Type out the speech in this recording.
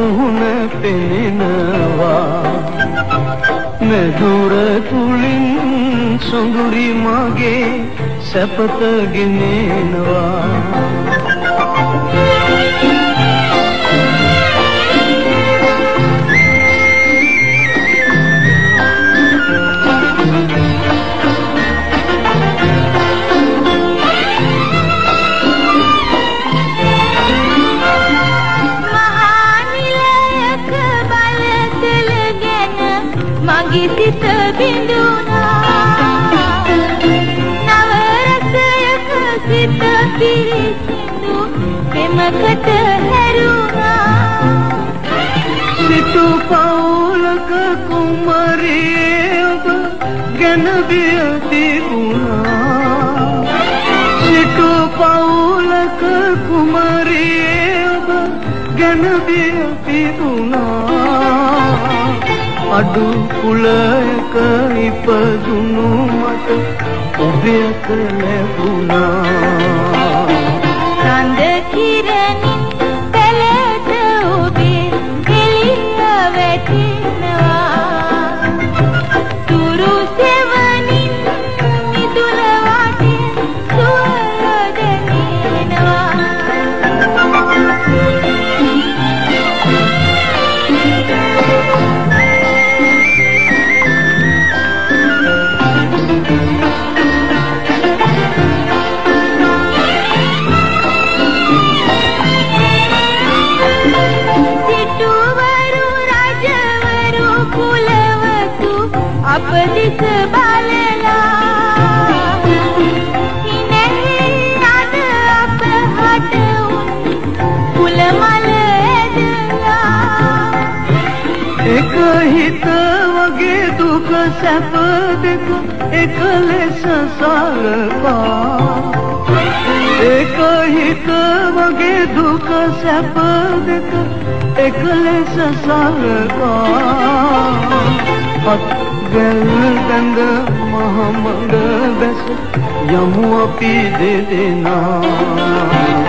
මුහුණ පෙනෙනවා මෙදුර තුලින් සොඳුරි මගේ සැපත ගෙනෙනවා සිත බිඳුනා නව රසයක සිත පිරිසිදු පෙමකට හැරුණා සිටු පවුලක කුමරිය ඔබ ගැන බිය තිබුණා සිටු පවුලක කුමරිය ඔබ ගැන බිය තිබුණා අඩු කුලයක ඉපදුණු මට ඔබයක ලැබුණා කඳ කිරණින් පැලට ඔබේ එළිය වැටෙනවා තුරු සෙවණින් මිදුල වටින් සුවඳ දැනෙනවා අප දිස බලලා ඉන්නේ අද අප හට කුල මල ඇදලා එක හිත වගේ දුක සැප දෙක එක ලෙස සලකා එක හිත වගේ දුක සැප දෙක එක ලෙස සලකා ගල් ගඳ මහමඟ බැස යමු අපි දෙදෙනා